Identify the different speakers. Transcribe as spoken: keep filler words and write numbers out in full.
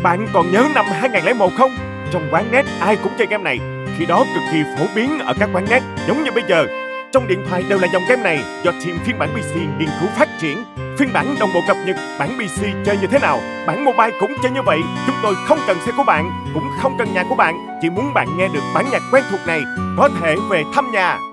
Speaker 1: Bạn còn nhớ năm hai nghìn lẻ một không? Trong quán net ai cũng chơi game này. Khi đó cực kỳ phổ biến ở các quán net, giống như bây giờ. Trong điện thoại đều là dòng game này do team phiên bản pê xê nghiên cứu phát triển. Phiên bản đồng bộ cập nhật, bản pê xê chơi như thế nào, bản mobile cũng chơi như vậy. Chúng tôi không cần xe của bạn, cũng không cần nhà của bạn. Chỉ muốn bạn nghe được bản nhạc quen thuộc này, có thể về thăm nhà.